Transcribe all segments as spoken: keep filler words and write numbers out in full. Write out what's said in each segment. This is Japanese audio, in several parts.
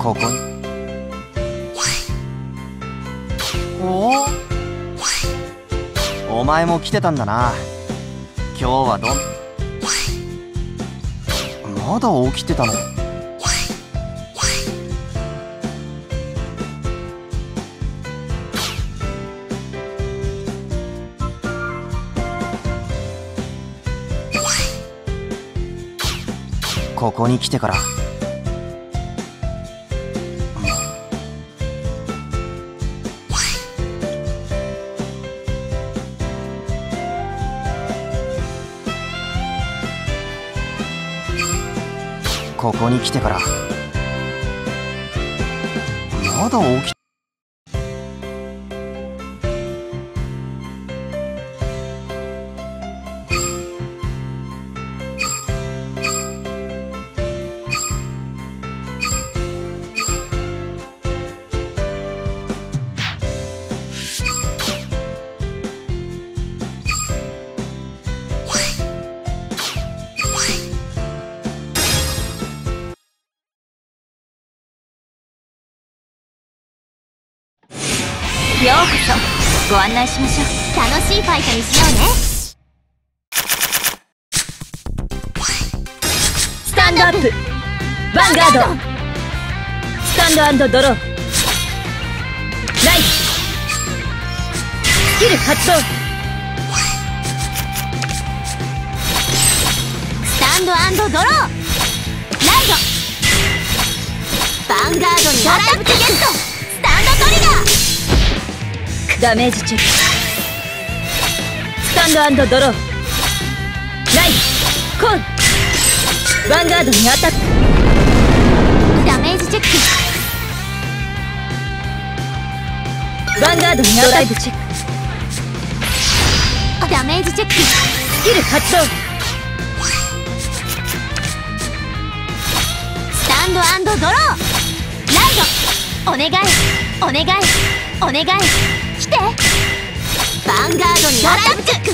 ここに。おお、お前も来てたんだな。今日はどんまだ起きてたの？ここに来てからここに来てからまだ起きようこそ。ご案内しましょう。楽しいファイトにしようね。スタンドアップ、ヴァンガード、スタンドアンドドロー、ライト、スキル発動、スタンドアンドドロー、ライト、ヴァンガードにアタックゲット、スタンドトリガー、ダメージチェック、スタンドアンドドロー、ライト、コール、ヴァンガードにアタック、ダメージチェック、ヴァンガードにアタックチェック、ダメージチェック、スキル発動、スタンドアンドドロー、ライト、お願いお願いお願い、来て、ヴァンガードにアタッ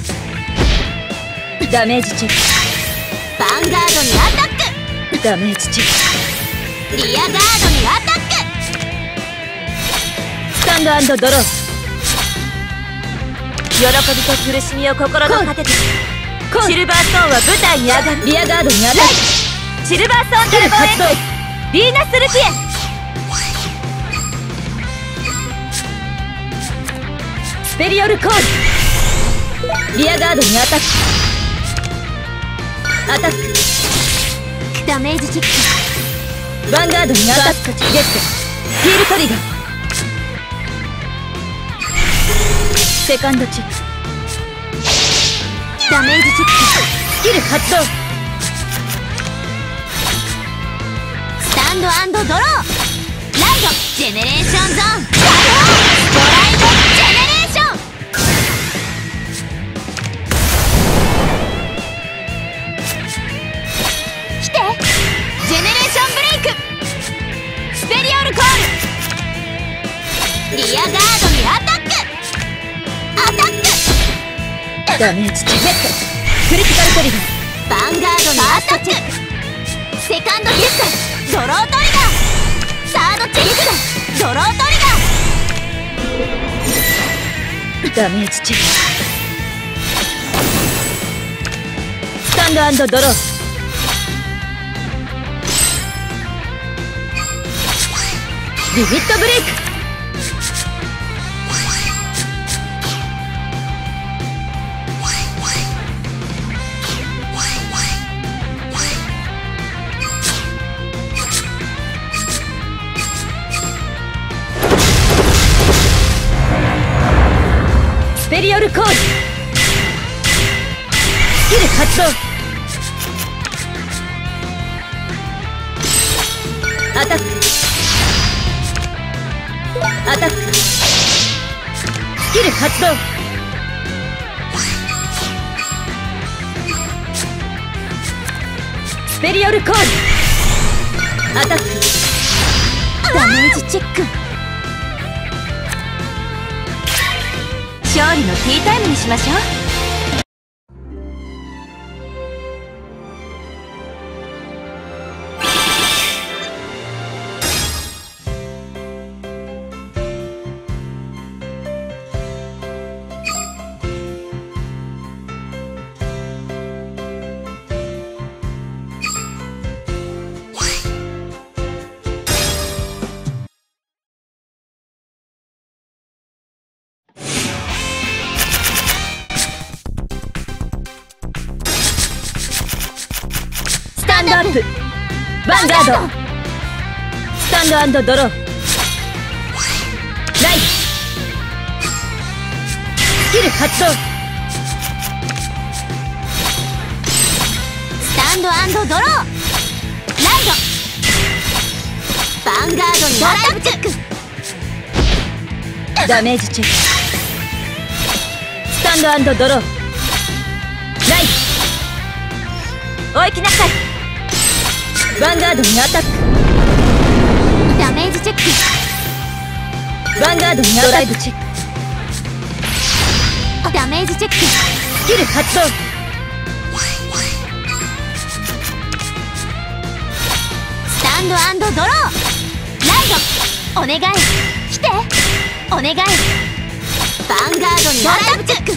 ク、ダメージチェック、ヴァンガードにアタック、ダメージチェック、リアガードにアタック、スタンドアンドドロー、喜びと苦しみを心の糧でシルバーストーンは舞台に上がる、リアガードにアタック、シルバーストーンドラゴンエンド、ヴィーナス・ルティエ、スペリオルコール、リアガードにアタック、アタック、ダメージチェック、ヴァンガードにアタック、ゲット、ヒールトリガー、セカンドチェック、ダメージチェック、スキル発動、スタンドアンドドロー、ライド、ジェネレーションゾーン、ストライド、ジェネレーション、来て、ジェネレーションブレイク、スペリオルコール、リアガードにアタック、アタック、ダメージチェック、クリティカルトリガー、ヴァンガードにアタック、セカンドヒット、ドロートリガー、サードチェック、ドロートリガー、ダメージチェック、スタンドアンドドロー、ビビットブレイク、スペリオルコール、スキル発動、アタック、アタック、スキル発動、スペリオルコール、アタック、ダメージチェック、勝利のティータイムにしましょう。 タンドアップ。ヴァンガード。スタンド&ドロー。ライト。スキル発動。 スタンド&ドロー。ライド。ヴァンガードにアタックチェック。 ダメージチェック。スタンド&ドロー。ライト。お行きなさい。ヴァンガードにアタック。 ダメージチェック。 ヴァンガードにドライブチェック。 ダメージチェック。 スキル発動。 スタンド&ドロー。ライド。お願い来て。お願い。ヴァンガードにアタックチェッ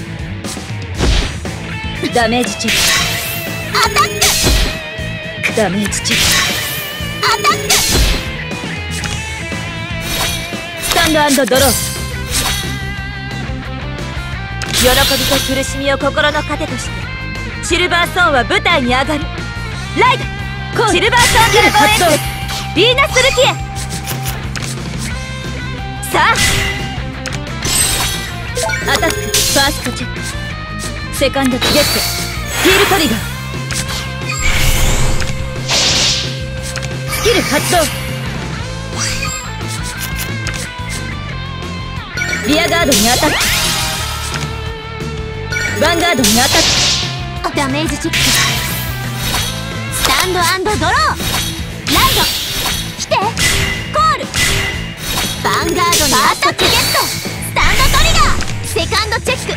ク。 ダメージチェッアタック。 ク。ダメージチェック。 アタック。 スタンド&ドロー。喜びと苦しみを心の糧としてシルバーソーンは舞台に上がる。ライド。シルバーソーンドラゴンエースヴィーナスルキエ。さあアタック。ファーストチェック。セカンドゲット。ヒールトリガー。スキル発動。リアガードにアタック。ヴァンガードにアタック。 ダメージチェック。スタンド&ドロー。ライド。来て。コール。ヴァンガードにアタックゲット。スタンドトリガー。セカンドチェック。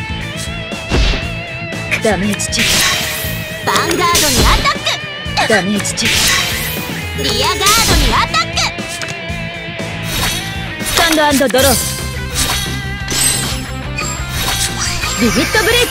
ダメージチェッヴァンガードにアタック。 ク。ダメージチェック。 リアガードにアタック。 スタンド&ドロー。ビビットブレイク。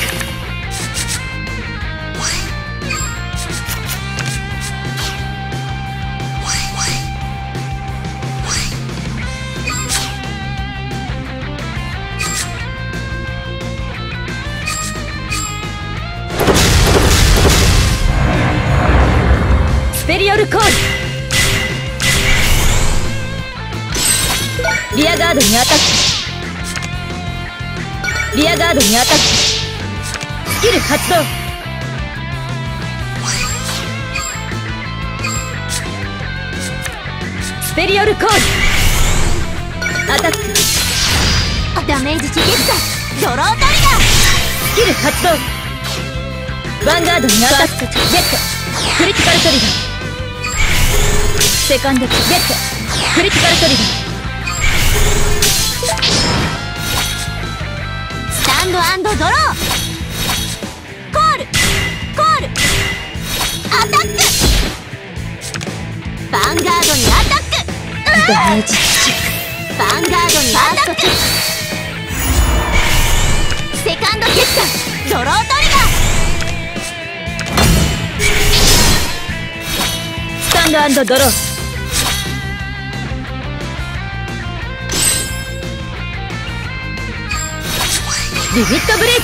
スペリオルコール。リアガードにアタック。リアガードにアタック。スキル発動。スペリオルコール。アタック。 ダメージチェック。ドロートリガー。 スキル発動。ヴァンガードにアタック。ゲット。クリティカルトリガー。セカンドゲット。クリティカルトリガー。 スタンド&ドロー。コール。コール。アタック。ヴァンガードにアタック。 ダメージチェッヴァンガードにアタック。セカンドゲット。ドロートリガー。 スタンド&ドロー。ビビットブレイク。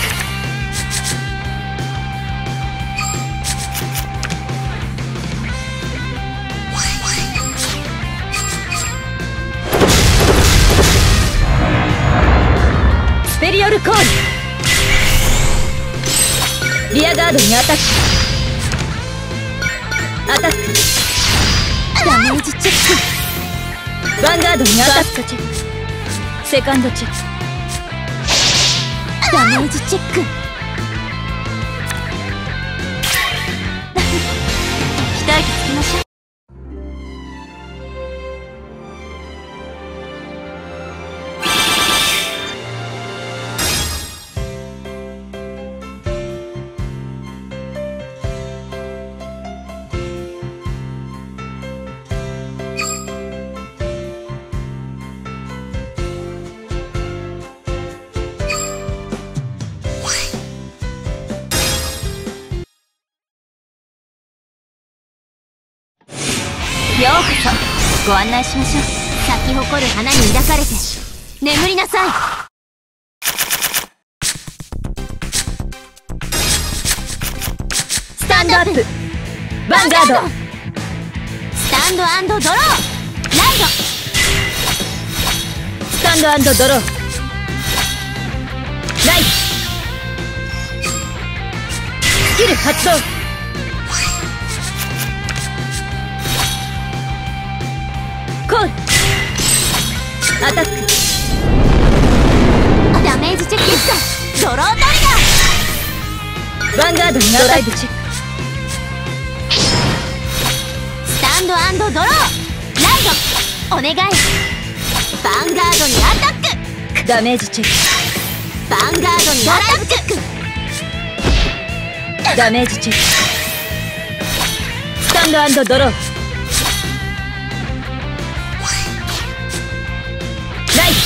スペリオルコール。リアガードにアタック。アタック。 ダメージチェッヴァンガードにアタック。チェック。セカンドチェック。 ク。ダメージチェック。 期待値つきましょう。 ようこそ。ご案内しましょう。咲き誇る花に抱かれて眠りなさい。 スタンドアップ。ヴァンガード。 タンド&ドローライド。 スタンド&ドローライト。スキル発動。コールアタック。 ダメージチェック。ドロートリガー。 ヴァンガードにドライブチェック。 スタンド&ドローライド。お願い。ヴァンガードにアタック。 ダメージチェック。 ヴァンガードにアタック。 ダメージチェック。スタンド&ドローライ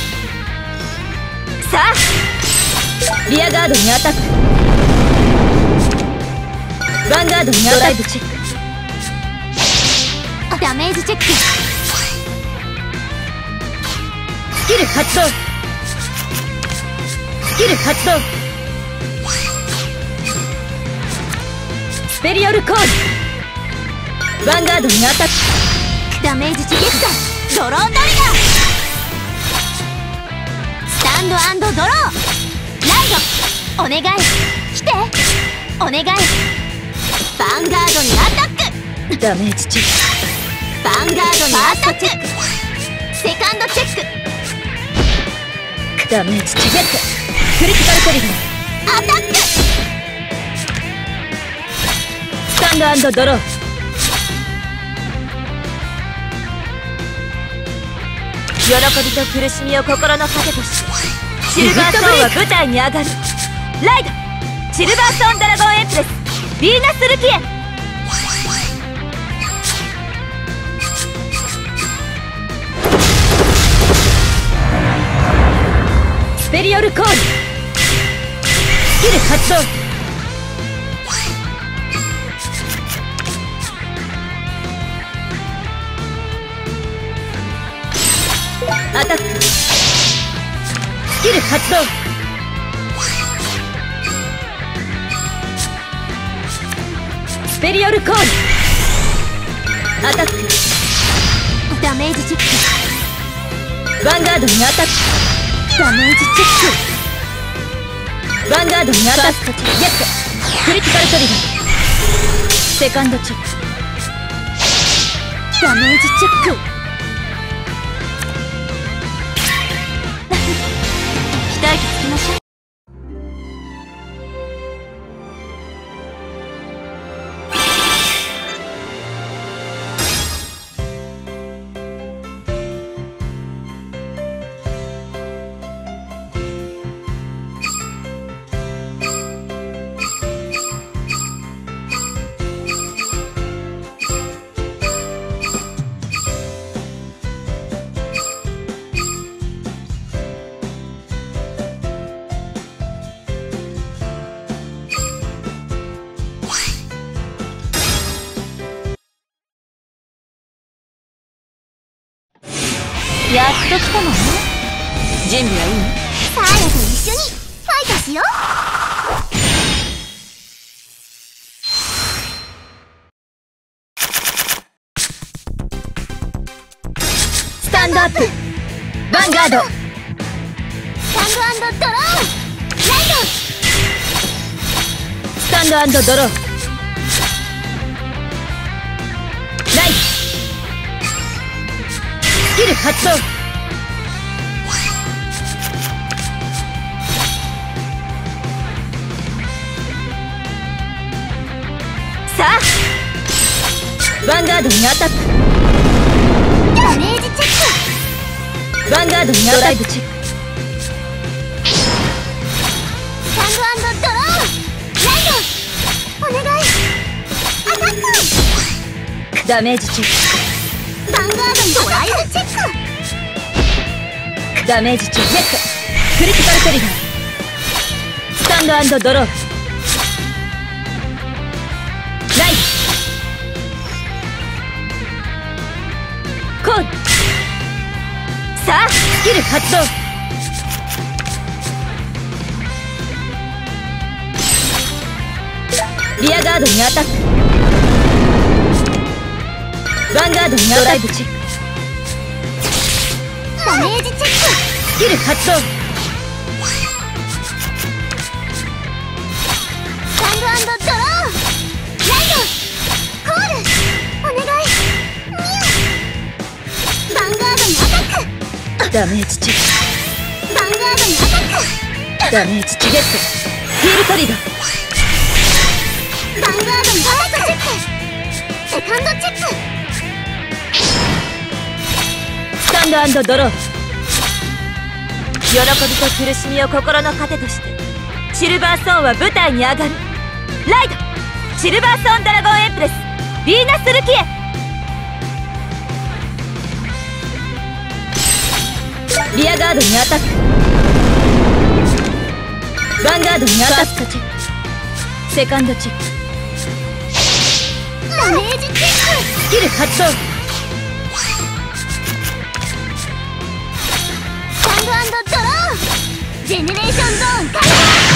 ト。さあリアガードにアタック。ヴァンガードにドライブチェック。 ダメージチェック。 スキル発動。スキル発動。スペリオルコール。ヴァンガードにアタック。 ダメージチェック。ドロートリガー。スタンド&ドローライド。お願い。来て。お願い。ヴァンガードにアタック。 ダメージチェック。 ヴァンガードにアタック。セカンドチェック。 ダメージチェック。クリティカルトリガー。 アタック。 スタンド&ドロー。喜びと苦しみを心の糧とし、シルバーソーンは舞台に上がる。ライドシルバーソーンドラゴンエンプレスヴィーナスルキエ。スペリオルコール。スキル発動。アタック。スキル発動。スペリオルコール。アタック。 ダメージチェック。 ヴァンガードにアタック。 ダメージチェッヴァンガードにアタック。ゲット。クリティカルトリガー。セカンドチェック。 ク。ダメージチェック。一息つきましょう。やっと来たのね。準備はいい？サーヤと一緒にファイトしよう。 スタンドアップ。ヴァンガード。 スタンド&ドローライド。 スタンド&ドローライト。スキル発動。さあヴァンガードにアタック。 ダメージチェック。 ヴァンガードにドライブチェック。 スタンド&ドローライド。お願い。アタック。 ダメージチェッヴァンガードにドライブチェック。 ク。ダメージチェック。クリティカルトリガー。スタンド&ドローライト。コール。さあスキル発動。リアガードにアタック。ヴヴァンガードにドライブチェック。 ダメージチェック。 スキル発動。 スタンド&ドロー。ライドコールお願い。ミュウヴァンガードにアタック。 ダメージチェッヴァンガードにアタック。 ク。ダメージチゲット。ヒールトリガー。 ヴァンガードにアタックチェック。セカンドチェック。 スタンド&ドロー。喜びと苦しみを心の糧としてシルバーソーンは舞台に上がる。ライドシルバーソーンドラゴンエンプレスヴィーナス・ルキエ。リアガードにアタック。ヴァンガードにアタックチェック。セカンドチェック。 ダメージチェック。 スキル発動。 スタンド&ドロー。ジェネレーションゾーン開放。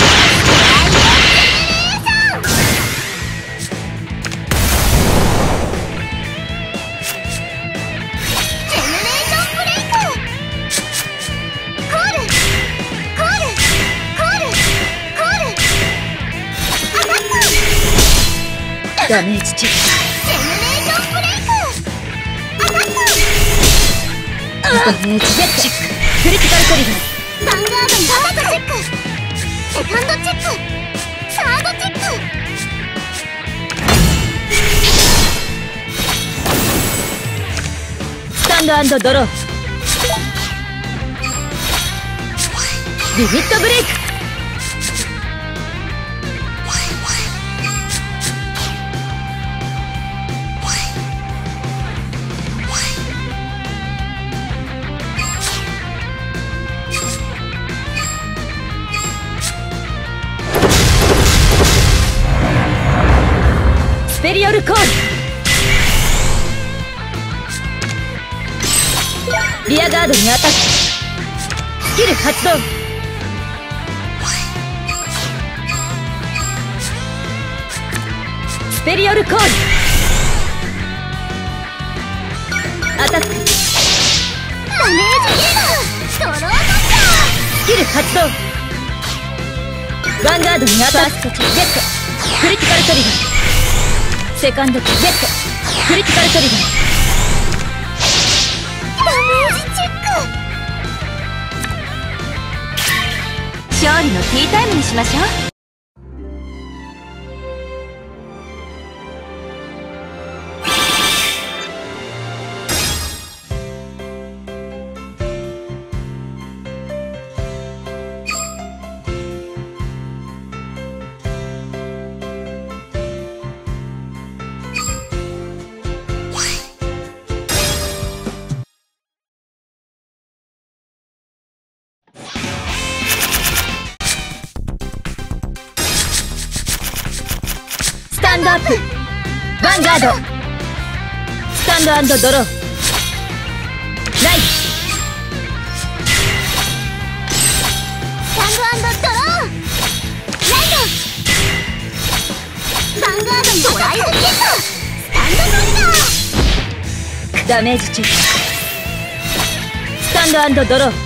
ジェネレーションジェネレーションブレイク。コールコールコールコールアタック。 ダメージチェック。 ジェネレーションブレイク。アタック。 ダメージチェック。クリティカルトリガー。 ヴァンガードにアタックチェック。セカンドチェック。サードチェック。 スタンド&ドロー。ビビットブレイク。スペリオルコール。リアガードにアタック。スキル発動。スペリオルコール。アタック。 ダメージゲーム。ドロータッカー。 スキル発動。ヴァンガードにアタック。ゲット。クリティカルトリガー。セカンドゲット。クリティカルトリガー。 ダメージチェック。 勝利のティータイムにしましょう。スタンドアップ。ヴァンガード。スタンド&ドロー。ライト。 スタンド&ドロー。ライト。ヴァンガードにドライブキット。スタンドトリガー。 ダメージチェック。スタンド&ドロー。ライ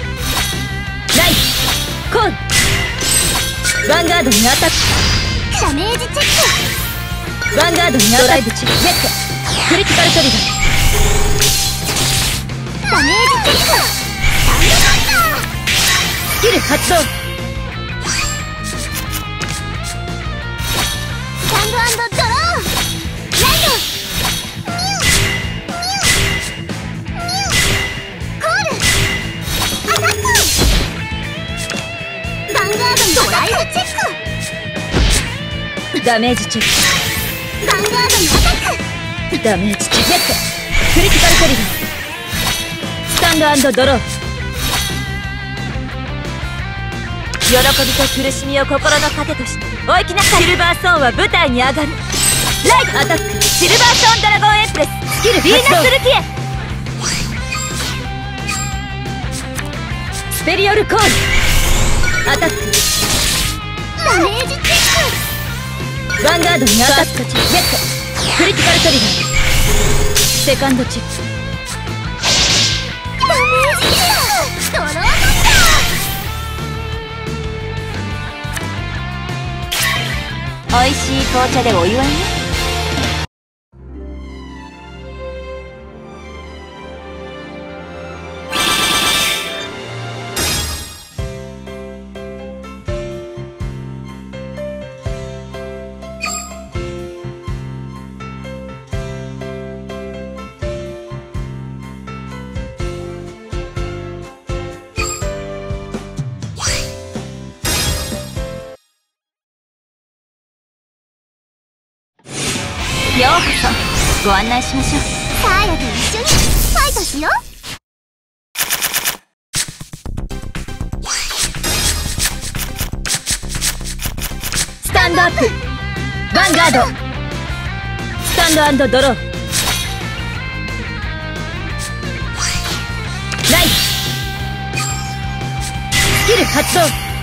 ト。コール。ヴァンガードにアタック。 ダメージチェック。 ヴァンガードにドライブチェック。ゲット。クリティカルトリガー。 ダメージチェック。スタンドトリガー。 スキル発動。 スタンド&ドロー。ライト。ミュウミュウミュウコールアタック。ヴァンガードにドライブチェック。 ダメージチェッヴァンガードにアタック。 ク。ダメージチェック。ゲット。クリティカルトリガー。スタンド&ドロー。喜びと苦しみを心の糧としてお行きなさい。シルバーソーンは舞台に上がる。ライト。アタック。シルバーソーンドラゴンエンプレススキルヴィーナス・ルキエ。スペリオルコール。アタック。 ダメージチェック。 ヴァンガードにアタック。ゲット。クリティカルトリガー。 セカンドチップ。 ダメージドローマスター。おいしい紅茶でお祝いね。ようこそ。ご案内しましょう。サーヤと一緒にファイトしよう。 スタンドアップ。ヴァンガード。スタンドアンドドロー。ライト。スキル発動。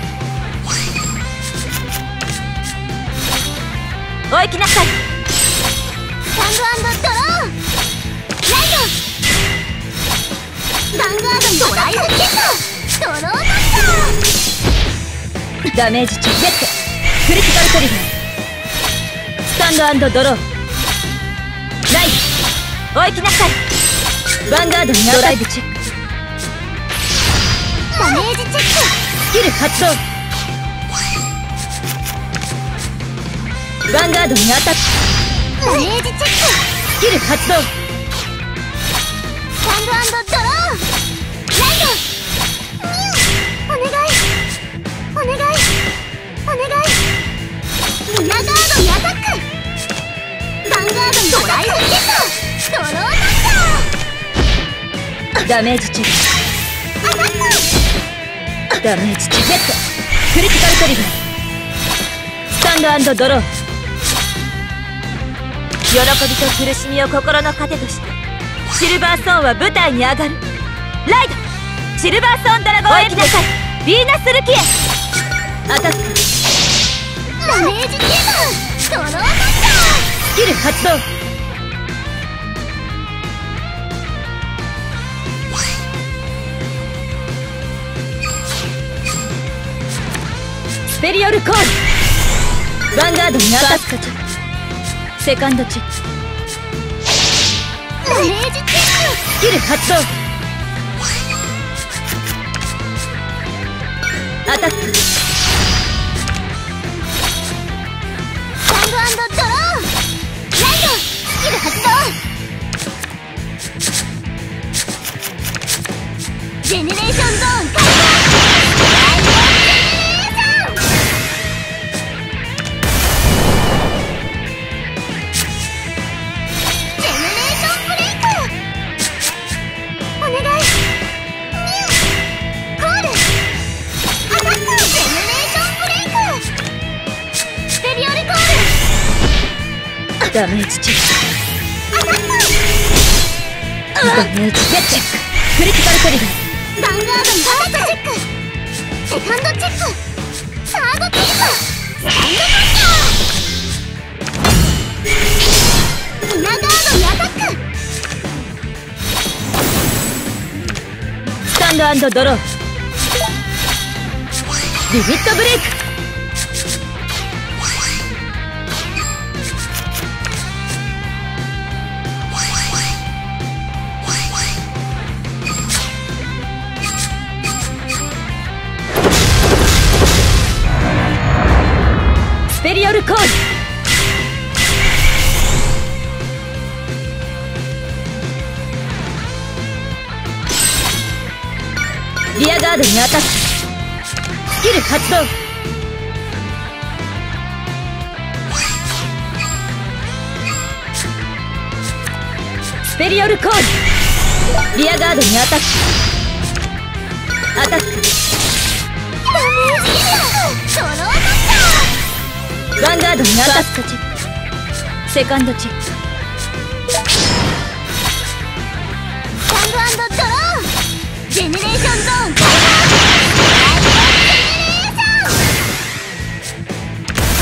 お行きなさい。 スタンドアンドドロー。ライト。ヴァンガードにドライブキット。ドローマスター。 ダメージチェック。クリティカルトリガー。スタンドアンドドロー。ライト。お行きなさい。ヴァンガードにドライブチェック。 ダメージチェック。 スキル発動。ヴァンガードにアタック。 ダメージチェック。 スキル発動。 スタンドアンドドロー。ライト。お願いお願いお願い。リアガードにアタック。ヴァンガードにドライブキット。ドローマスター。 ダメージチェッアタック。 ク。ダメージチェック。クリティカルトリガー。スタンドアンドドロー。喜びと苦しみを心の糧としてシルバーソーンは舞台に上がる。ライド。シルバーソーンドラゴンエピなさい。ヴィーナスルキエ。アタック。 ダメージチェック。ドローマスター。 スキル発動。スペリオルコール。ヴァンガードにアタック。セカンドチェック。 ダメージチェック。 スキル発動。アタック。 スタンドアンドドロー。ライト。スキル発動。ジェネレーションゾーン開放。 ダメージチェック。ダメージチェック。クリティカルトリガー。 ヴァンガードにアタックチェック。セカンドチェック。サードチェック。スタンドマスター。イナガードにアタック。 スタンドアンドドロー。リミットブレイク。スペリオルコール。リアガードにアタック。スキル発動。スペリオルコール。リアガードにアタック。アタック。 ダメージチェック。ドローマスター。 ヴァンガードにアタックチェック。セカンドチェック。 スタンドアンドドロー。ジェネレーションゾーン開放。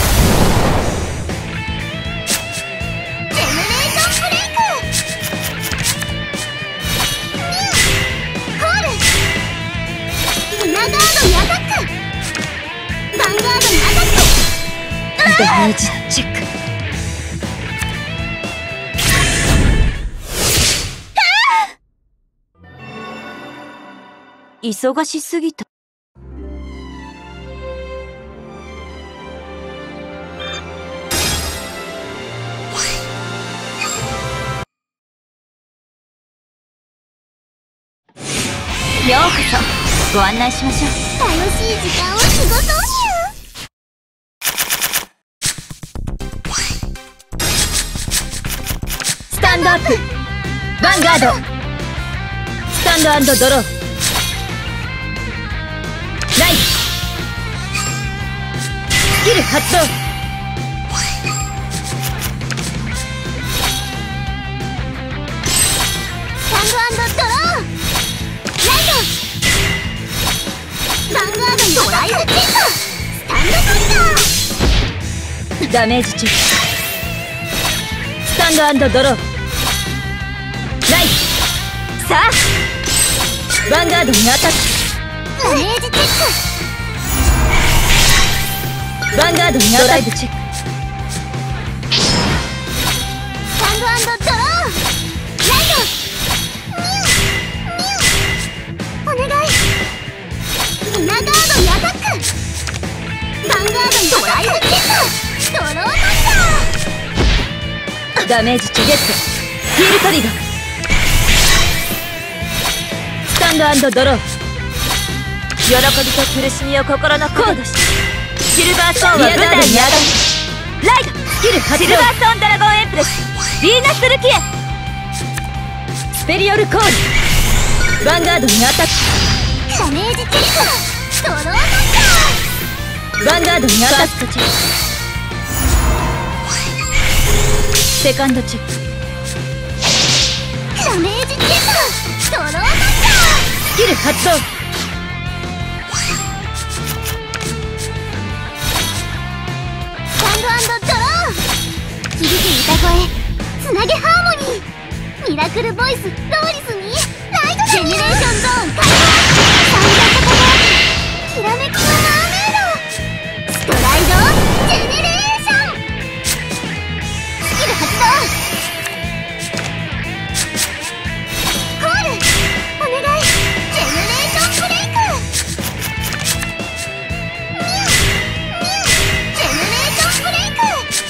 ジェネレーションブレイク。 忙しすぎた。ようこそご案内しましょう。 楽しい時間を過ごそうにゅ。 スタンドアップ、ヴァンガード、スタンドアンドドロー、ライト、スキル発動、 スタンドアンドドロー、ライト、ヴァンガードにドライブチェック、スタンドサンダー、 ダメージチェック、スタンドアンドドロー、ライト、さあヴァンガードにアタック、 ダメージチェック、 ヴァンガードにアタックチェック、 スタンドアンドドロー、ライト、ミュウミュウお願い、イナガードにアタック、ヴァンガードにドライブチェック、ドローサンダー、 ダメージチェック、ゲット、ヒールトリガー、スタンドアンドドロー、喜びと苦しみを心のコードして、シルバーストーンは舞台に上がる、ライト、スキル発動、シルバーストーンドラゴンエンプレス、ヴィーナスルキエ、スペリオルコール、ヴァンガードにアタック、 ダメージチェック、ドローサンダヴァンガードにアタックチェック、セカンドチェック、 ー、ダメージチェック、ドローサンダー、 スキル発動、 スタンドアンドドロー、響く歌声、つなげハーモニー、ミラクルボイス、ローリスにライト、ジェネレーションゾーン開放、サンダー片側、きらめきのマーメイド、ストライドジェネレーション、スキル発動、コールお願い、ジェネレーションブレイク、ミュウミュウジェネレーションブレイク、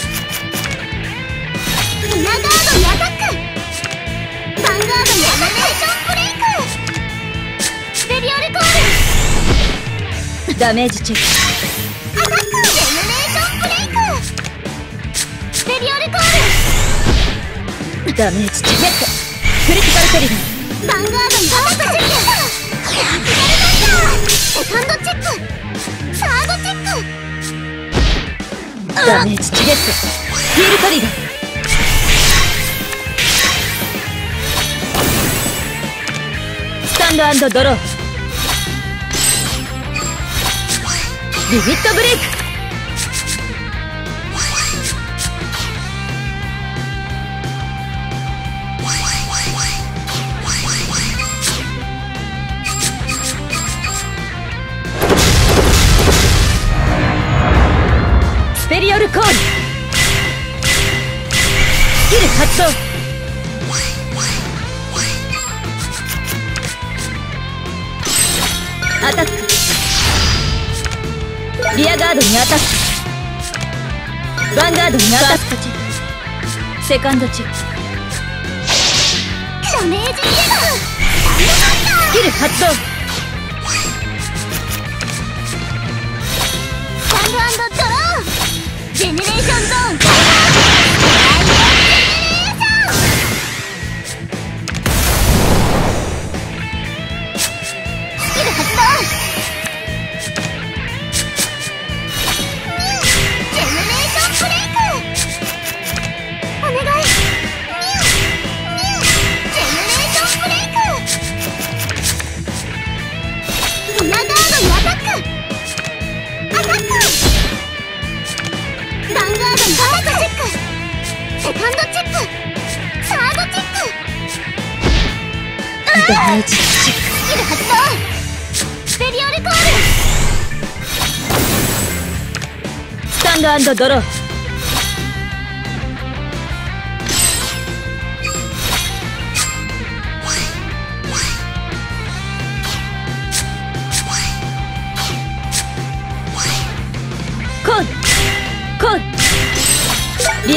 イナガードにアタック、ヴァンガードにアタック、ジェネレーションブレイク、スペリオルコール、 ダメージチェッアタック、ジェネレーションブレイク、スペリオルコーク、ダメージチェック、ゲット、クリティカルトリガー、 ル、ヴァンガードにアタックチェック、クリティカルナンダー、セカンドチェック、サードチェック、 ダメージチェック、ゲット、ヒールトリガー、スタンドアンドドロー、リミットブレイク、スペリオルコール、スキル発動、アタック、リアガードにアタック、ヴァンガードにアタックチェック、セカンドチェック、 ダメージチェック、ススキル発動、 タンドアンドドロー、ジェネレーションゾーン開放、スキル発動、ジェネレーションブレイク、お願い、ミュウミュウジェネレーションブレイク、イナガードにアタック、アタック、ヴァンガードにアタックチェック、セカンドチェック、サードチェック、 ダメージチェック、 スキル発動、スペリオルコール、 スタンドアンドドロー、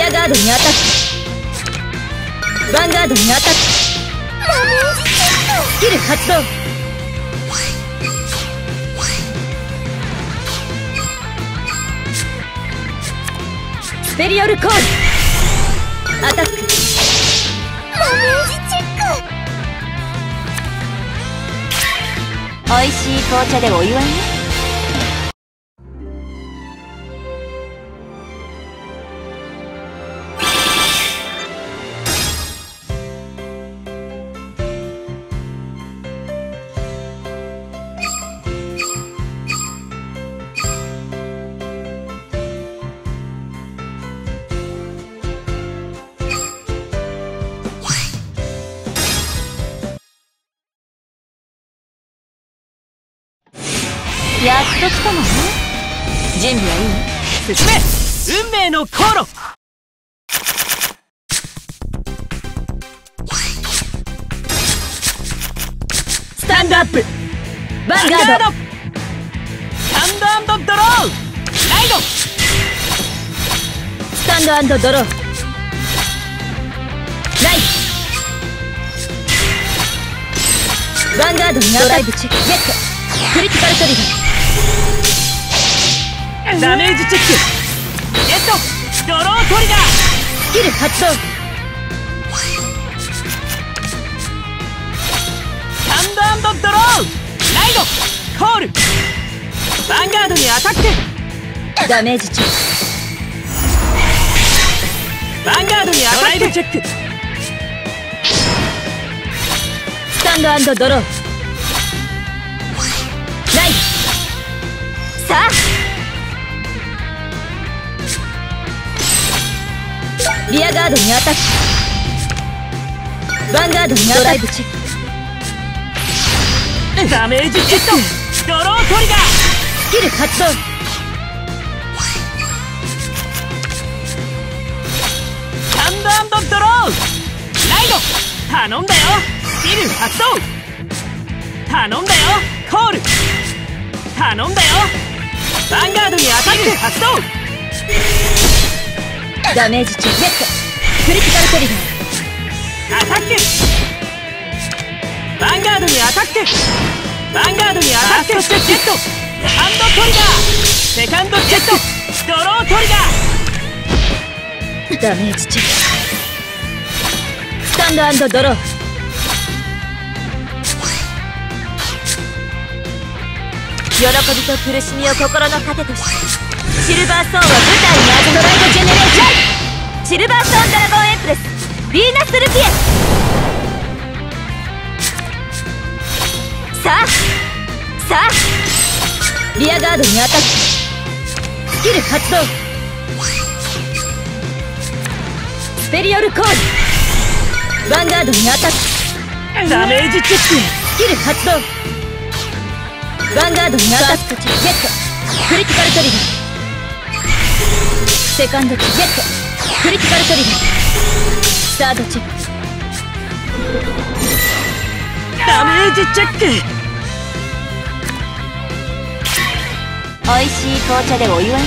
リアガードにアタック。ヴァンガードにアタック。スキル発動。スペリオルコールアタック。おいしい紅茶でお祝いね。やっと来たのね。準備はいい？ 進め運命の航路。 スタンドアップ。ヴァンガード。 スタンド&ドロー。ライド。 スタンド&ドロー。ライド。ヴァンガードにドライブチェック。ゲット。クリティカルトリガー。 ダメージチェック。ゲット。ドロートリガー。 スキル発動。 スタンド&ドロー。ライド。コール。ヴァンガードにアタック。 ダメージチェック。 ヴァンガードにアタック。ドライブチェック。 スタンド&ドロー。ライド。さあリアガードにアタック。ヴァンガードにアタック。ドライブチェック。 ダメージチェック。ドロートリガー。 スキル発動。 スタンド&ドロー。ライド。頼んだよ。スキル発動。頼んだよ。コール。頼んだよ。ヴァンガードにアタック発動。 ダメージチェック。ゲット。クリティカルトリガー。 アタック。ヴァンガードにアタック。ヴァンガードにアタック。ゲット。セカンドトリガー。セカンドチェック。ドロートリガー。 ダメージチェック。スタンド&ドロー。喜びと苦しみを心の糧としてシルバーソーンは舞台にアドライドジェネレーション。シルバーソーンドラゴンエンプレスヴィーナスルピエ。さあさあリアガードにアタック。スキル発動。スペリオルコールヴァンガードにアタック。 ダメージチェック。 スキル発動。ヴァンガードにアタック。ゲット。クリティカルトリガー。セカンドチェック。ゲット。クリティカルトリガー。サードチェック。 ダメージチェック。 おいしい紅茶でお祝いね。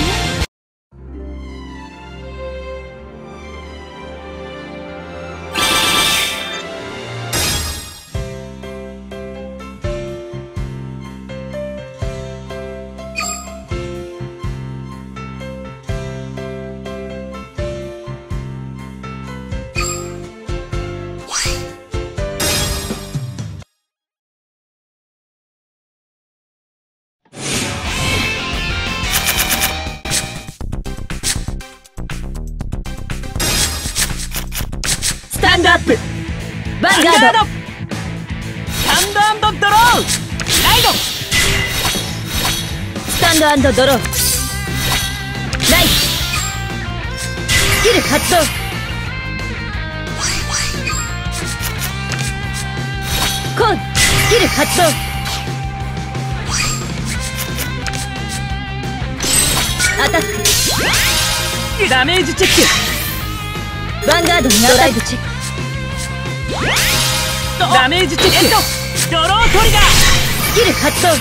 スタンドアップ。ヴァンガード。 スタンド&ドロー。ライド。 スタンド&ドロー。ライト。スキル発動。コール。スキル発動。アタック。 ダメージチェック。 ヴァンガードにドライブチェック。 ダメージチェック。ドロートリガー。 スキル発動。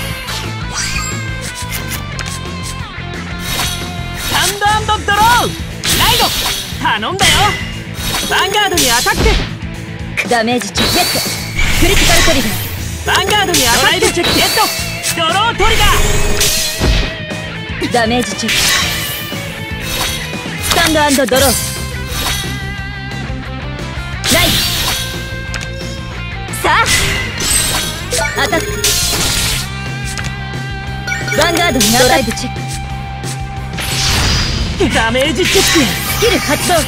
スタンド&ドロー。ライド。頼頼んだよ。ヴァンガードにアタック。 ダメージチェックゲット。クリティカルトリガー。 ヴァンガードにアタック。ドライブチェックゲット。ドロートリガー。 ダメージチェック。スタンドアンドドロー。ライト。さあアタック。ヴァンガードにドライブチェック。 ダメージチェック。 スキル発動。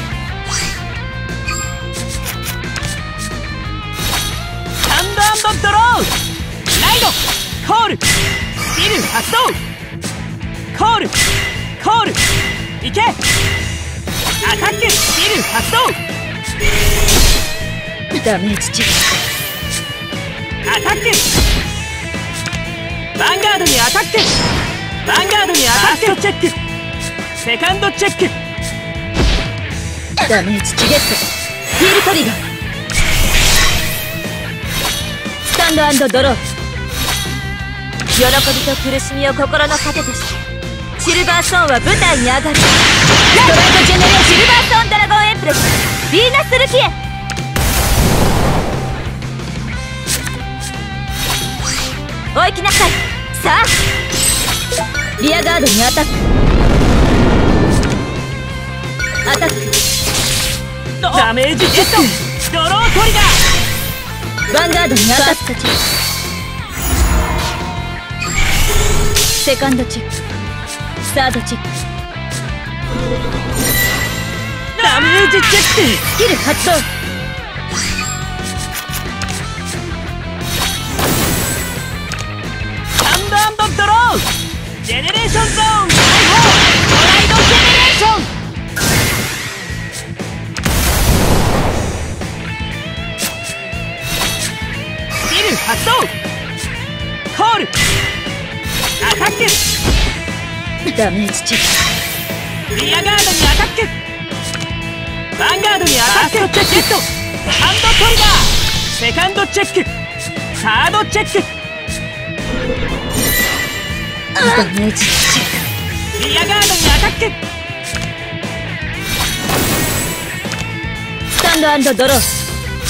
ハンドアンドドロー。ライドコール。スキル発動。コールコール。いけ。アタック。スキル発動。 ダメージチェッアタック。ヴァンガードにアタック。ヴァンガードにアタック。チェック。セカンドチェック。 ク。ダメージチゲット。ヒールトリガー。スタンドアンドドロー。喜びと苦しみを心の糧としてシルバーソーンは舞台に上がる。ドライブジェネレーシルバーソーンドラゴンエンプレスヴィーナスルキエ。お行きなさい。さあリアガードにアタック。アタック。 ダメージチェック。ドロートリガー。 ヴァンガードにアタック。セカンドチェック。サードチェック。 ダメージチェック。 スキル発動。 ハンドアンドドロー。ジェネレーションゾーン解放。ドライドジェネレーション。スキル発動。コールアタック。 ダメージチェッリアガードにアタック。ヴァンガードにアタック。ファーストチェックゲット。ハンドトリガー。セカンドチェック。サードチェック。 ク。ダメージチェッリアガードにアタック。 ク。スタンドアンドドロー。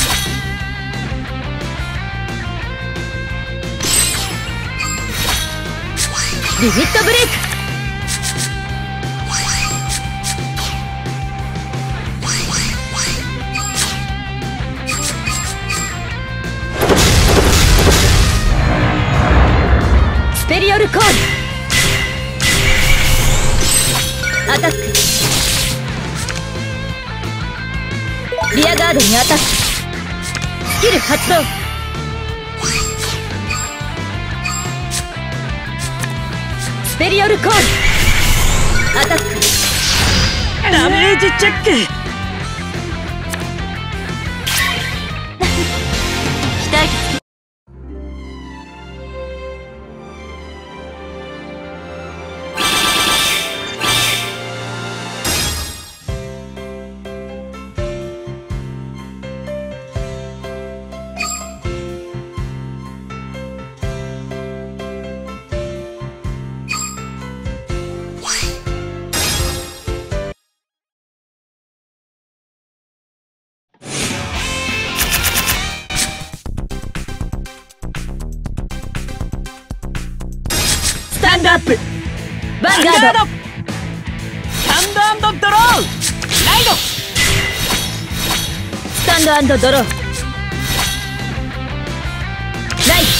リミットブレイク。スペリオルコール。アタック。リアガードにアタック。スキル発動。スペリオルコール。アタック。 ダメージチェック。 期待。 スタンドアップ。 ヴァンガード。 ハンドアンドドロー。ライド。 スタンドアンドドロー。ライト。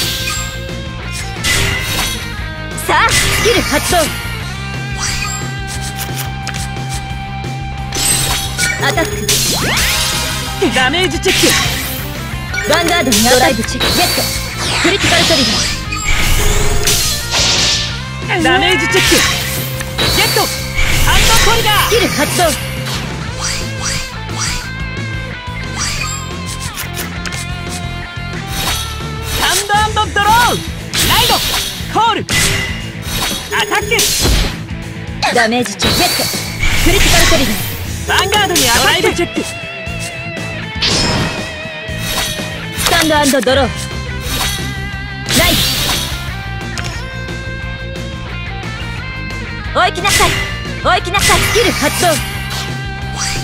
さあスキル発動。アタック。 ダメージチェック。 ヴァンガードにドライブチェックゲット。クリティカルトリガー。 ダメージチェック。ゲット。ハンドトリガー。 スキル発動。 ハンドアンドドロー。ライドコールアタック。 ダメージチェックゲット。クリティカルトリガー。 ヴァンガードにアタック。ドライブチェック。 スタンドアンドドロー。ライト。お行きなさい。お行きなさい。スキル発動。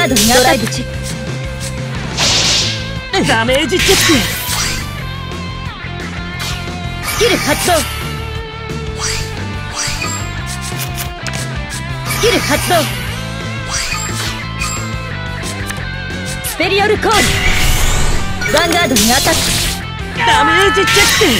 ガードにドライブチェック。 ダメージチェック。 スキル発動。スキル発動。スペリオルコール。ヴァンガードにアタック。 ダメージチェック。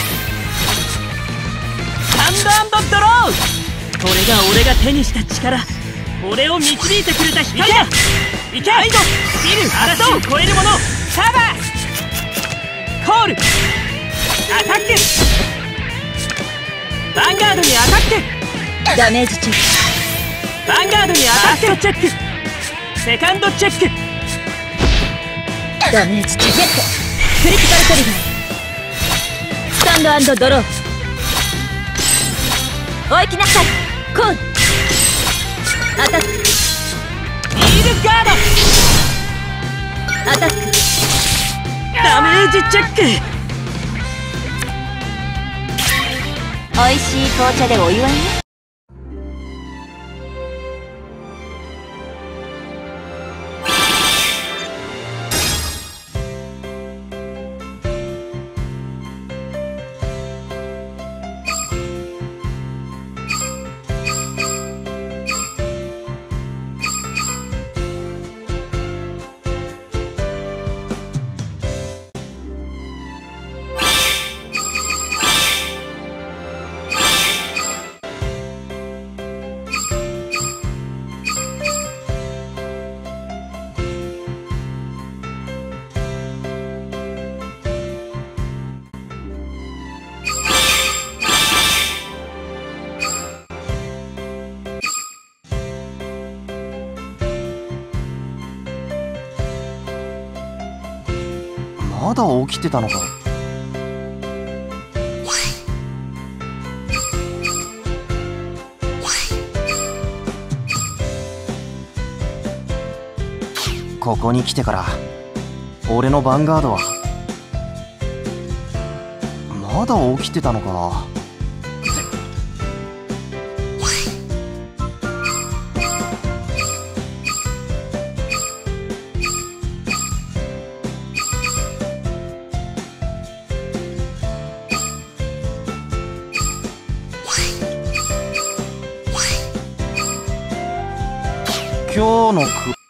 ハンド&ドロー。これが俺が手にした力、俺を導いてくれた光だ。いけ。ライド、スキル発動。超えるものカバー。コール、アタック。ヴァンガードにアタック。 ダメージチェック。 ヴァンガードにアタック。チェック。セカンドチェック。 ダメージチェック。クリティカルトリガー。スタンド&ドロー。お行きなさい。コール、アタック。 ヒールガード。 アタック。 ダメージチェック。 おいしい紅茶でお祝いね。 まだ起きてたのか。ここに来てから俺のヴァンガードはまだ起きてたのかな。今日のく